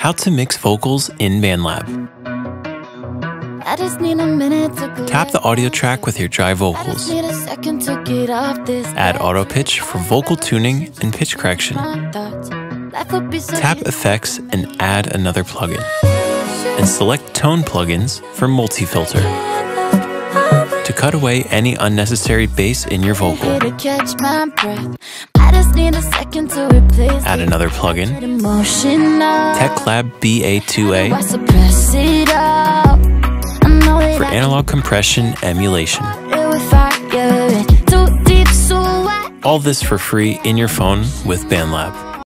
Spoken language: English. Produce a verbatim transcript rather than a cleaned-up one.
How to mix vocals in BandLab. I just need a minute to Tap the audio track with your dry vocals. Add auto pitch for vocal tuning and pitch correction. Tap effects and add another plugin. And select tone plugins for multi-filter to cut away any unnecessary bass in your vocal. Add another plugin, TechLab B A two A, for analog compression emulation. All this for free in your phone with BandLab.